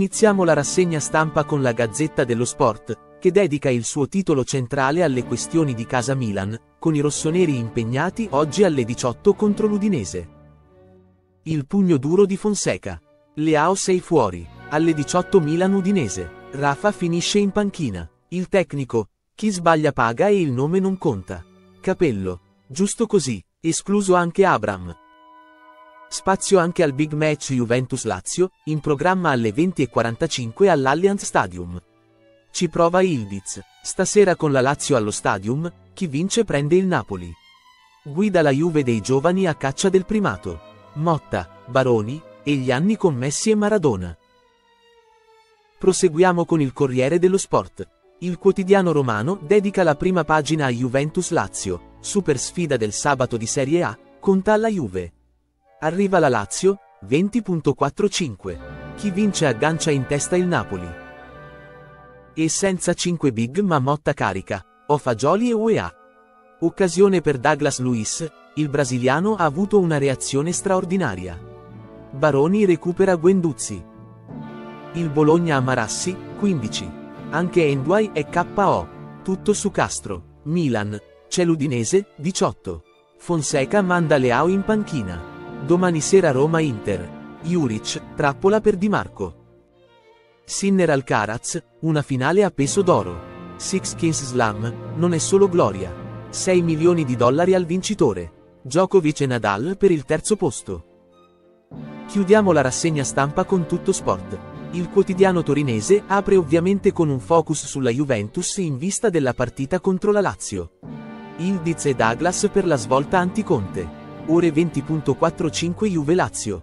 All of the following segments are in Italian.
Iniziamo la rassegna stampa con la Gazzetta dello Sport, che dedica il suo titolo centrale alle questioni di casa Milan, con i rossoneri impegnati oggi alle 18 contro l'Udinese. Il pugno duro di Fonseca. Leao sei fuori, alle 18 Milan-Udinese. Rafa finisce in panchina. Il tecnico, chi sbaglia paga e il nome non conta. Capello, giusto così, escluso anche Abraham. Spazio anche al big match Juventus-Lazio, in programma alle 20:45 all'Allianz Stadium. Ci prova Ildiz, stasera con la Lazio allo Stadium, chi vince prende il Napoli. Guida la Juve dei giovani a caccia del primato. Motta, Baroni, e gli anni con Messi e Maradona. Proseguiamo con il Corriere dello Sport. Il quotidiano romano dedica la prima pagina a Juventus-Lazio, super sfida del sabato di Serie A, conta alla Juve. Arriva la Lazio, 20.45. Chi vince aggancia in testa il Napoli. E senza 5 big ma Motta carica, o Fagioli e UEA. Occasione per Douglas Luiz, il brasiliano ha avuto una reazione straordinaria. Baroni recupera Guendouzi. Il Bologna a Marassi, 15. Anche Enduai è KO. Tutto su Castro. Milan, c'è l'Udinese, 18. Fonseca manda Leao in panchina. Domani sera Roma-Inter. Juric, trappola per Di Marco. Sinner-Alcaraz, una finale a peso d'oro. Six Kings Slam, non è solo gloria. 6 milioni di dollari al vincitore. Djokovic e Nadal per il terzo posto. Chiudiamo la rassegna stampa con Tutto Sport. Il quotidiano torinese apre ovviamente con un focus sulla Juventus in vista della partita contro la Lazio. Ildiz e Douglas per la svolta anti-Conte. Ore 20.45 Juve-Lazio.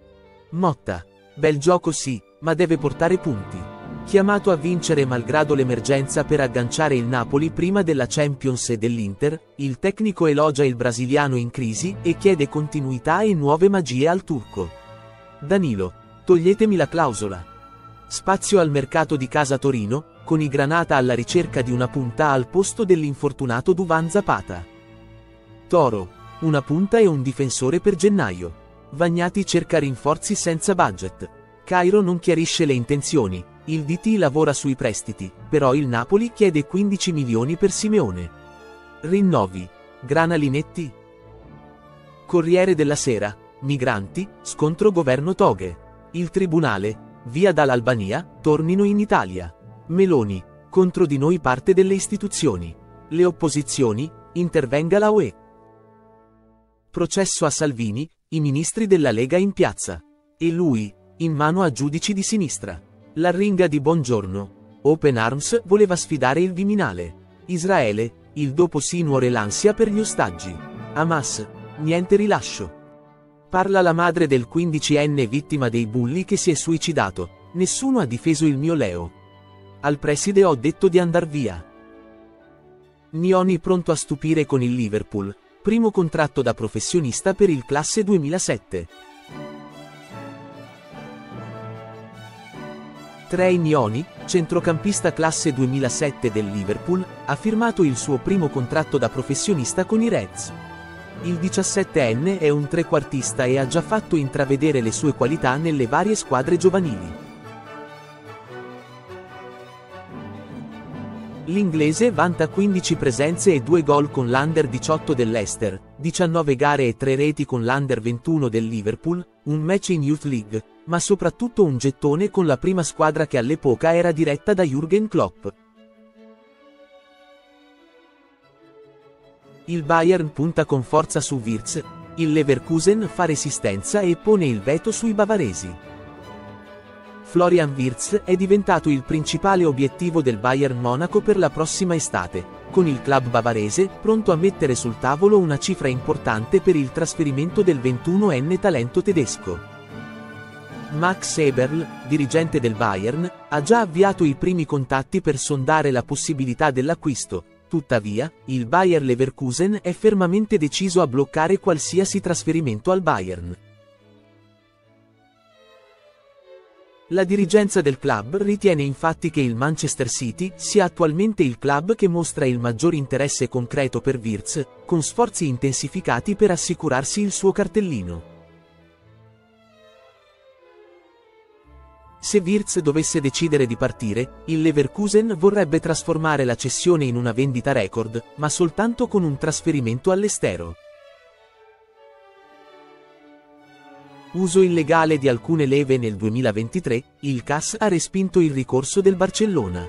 Motta. Bel gioco sì, ma deve portare punti. Chiamato a vincere malgrado l'emergenza per agganciare il Napoli prima della Champions e dell'Inter, il tecnico elogia il brasiliano in crisi e chiede continuità e nuove magie al turco. Danilo. Toglietemi la clausola. Spazio al mercato di casa Torino, con i Granata alla ricerca di una punta al posto dell'infortunato Duvan Zapata. Toro. Una punta e un difensore per gennaio. Vagnati cerca rinforzi senza budget. Cairo non chiarisce le intenzioni, il DT lavora sui prestiti, però il Napoli chiede 15 milioni per Simeone. Rinnovi. Grana Linetti. Corriere della Sera. Migranti, scontro governo toghe. Il tribunale, via dall'Albania, tornino in Italia. Meloni, contro di noi parte delle istituzioni. Le opposizioni, intervenga la UE. Processo a Salvini, i ministri della Lega in piazza. E lui, in mano a giudici di sinistra. L'arringa di Buongiorno. Open Arms voleva sfidare il Viminale. Israele, il dopo sinuore l'ansia per gli ostaggi. Hamas, niente rilascio. Parla la madre del 15enne vittima dei bulli che si è suicidato. Nessuno ha difeso il mio Leo. Al preside ho detto di andar via. Nioni pronto a stupire con il Liverpool. Primo contratto da professionista per il classe 2007. Trey Nioni, centrocampista classe 2007 del Liverpool, ha firmato il suo primo contratto da professionista con i Reds. Il 17enne è un trequartista e ha già fatto intravedere le sue qualità nelle varie squadre giovanili. L'inglese vanta 15 presenze e 2 gol con l'Under 18 dell'Leicester, 19 gare e 3 reti con l'Under 21 del Liverpool, un match in Youth League, ma soprattutto un gettone con la prima squadra che all'epoca era diretta da Jürgen Klopp. Il Bayern punta con forza su Wirtz, il Leverkusen fa resistenza e pone il veto sui bavaresi. Florian Wirtz è diventato il principale obiettivo del Bayern Monaco per la prossima estate, con il club bavarese pronto a mettere sul tavolo una cifra importante per il trasferimento del 21enne talento tedesco. Max Eberl, dirigente del Bayern, ha già avviato i primi contatti per sondare la possibilità dell'acquisto, tuttavia, il Bayer Leverkusen è fermamente deciso a bloccare qualsiasi trasferimento al Bayern. La dirigenza del club ritiene infatti che il Manchester City sia attualmente il club che mostra il maggior interesse concreto per Wirtz, con sforzi intensificati per assicurarsi il suo cartellino. Se Wirtz dovesse decidere di partire, il Leverkusen vorrebbe trasformare la cessione in una vendita record, ma soltanto con un trasferimento all'estero. Uso illegale di alcune leve nel 2023, il CAS ha respinto il ricorso del Barcellona.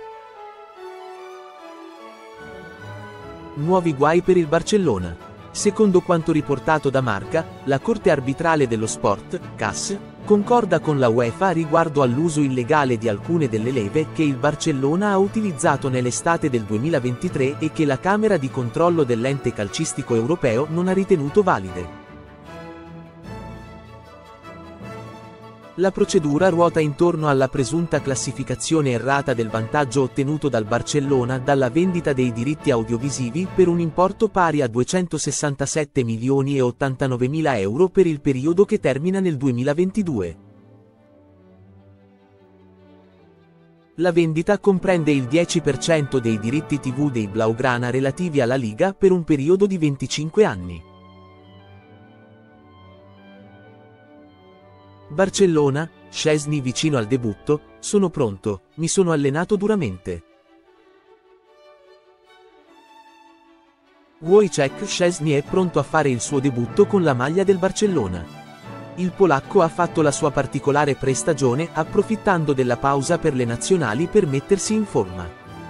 Nuovi guai per il Barcellona. Secondo quanto riportato da Marca, la Corte arbitrale dello sport, CAS, concorda con la UEFA riguardo all'uso illegale di alcune delle leve che il Barcellona ha utilizzato nell'estate del 2023 e che la Camera di controllo dell'ente calcistico europeo non ha ritenuto valide. La procedura ruota intorno alla presunta classificazione errata del vantaggio ottenuto dal Barcellona dalla vendita dei diritti audiovisivi per un importo pari a 267 milioni e 89 mila euro per il periodo che termina nel 2022. La vendita comprende il 10% dei diritti TV dei Blaugrana relativi alla Liga per un periodo di 25 anni. Barcellona, Szczęsny vicino al debutto, sono pronto, mi sono allenato duramente. Wojciech Szczęsny è pronto a fare il suo debutto con la maglia del Barcellona. Il polacco ha fatto la sua particolare prestagione approfittando della pausa per le nazionali per mettersi in forma.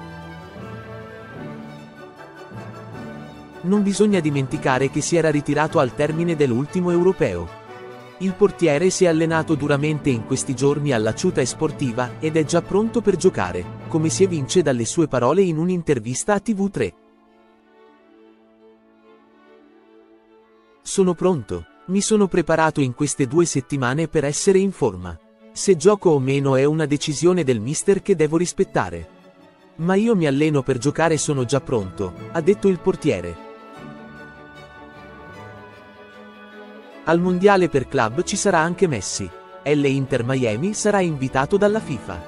Non bisogna dimenticare che si era ritirato al termine dell'ultimo europeo. Il portiere si è allenato duramente in questi giorni alla Ciuta Sportiva ed è già pronto per giocare, come si evince dalle sue parole in un'intervista a TV3. Sono pronto. Mi sono preparato in queste 2 settimane per essere in forma. Se gioco o meno è una decisione del mister che devo rispettare. Ma io mi alleno per giocare, sono già pronto, ha detto il portiere. Al mondiale per club ci sarà anche Messi. L'Inter Miami sarà invitato dalla FIFA.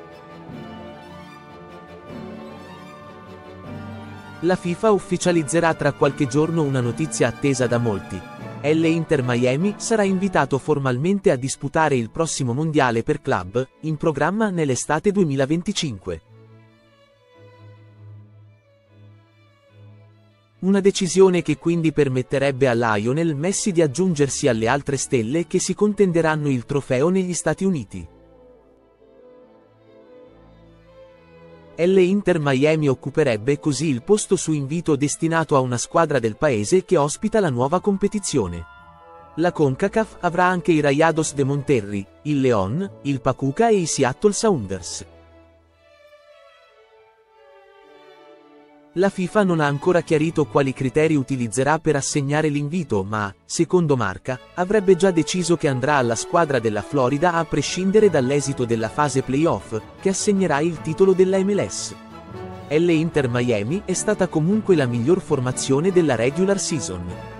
La FIFA ufficializzerà tra qualche giorno una notizia attesa da molti. L'Inter Miami sarà invitato formalmente a disputare il prossimo mondiale per club, in programma nell'estate 2025. Una decisione che quindi permetterebbe a Lionel Messi di aggiungersi alle altre stelle che si contenderanno il trofeo negli Stati Uniti. L'Inter Miami occuperebbe così il posto su invito destinato a una squadra del paese che ospita la nuova competizione. La CONCACAF avrà anche i Rayados de Monterrey, il León, il Pachuca e i Seattle Sounders. La FIFA non ha ancora chiarito quali criteri utilizzerà per assegnare l'invito, ma, secondo Marca, avrebbe già deciso che andrà alla squadra della Florida a prescindere dall'esito della fase playoff, che assegnerà il titolo della MLS. L'Inter Miami è stata comunque la miglior formazione della regular season.